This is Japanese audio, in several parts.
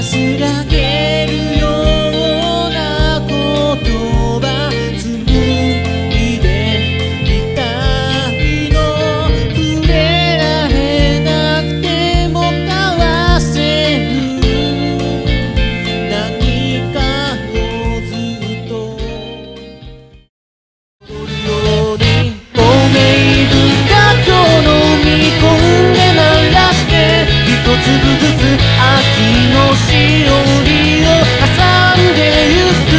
安らげるような言葉紡いでいたいの。触れられなくても交わせる何かをずっと取るように透明だ今日の見込んで鳴らして一粒ずつ秋のしおりを挟んでゆく。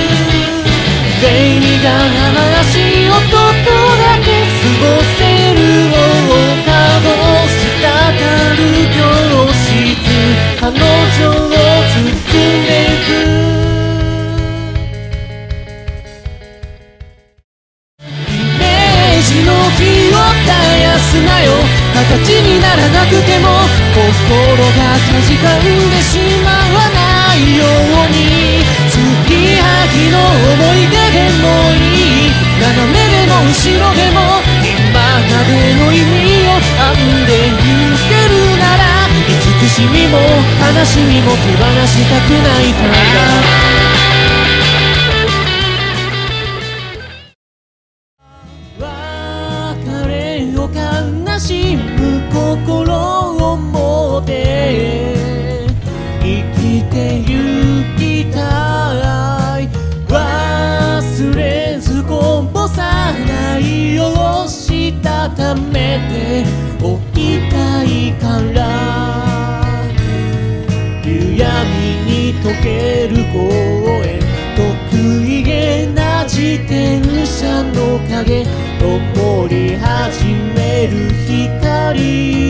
レイが雨足音とだけ過ごせる放課後滴る教室彼女を包んでゆく。イメージの火を絶やすなよ。形にならなくても心がかじかんでしまわないように。継ぎはぎの思い出でもいい。斜めでも後ろでも今までの意味を編んでゆけるなら慈しみも悲しみも手放したくないから悲しむ心を持って生きてゆきたい。忘れずこぼさないようしたためておきたいから。夕闇に溶ける公園得意げな自転車の影灯り始める光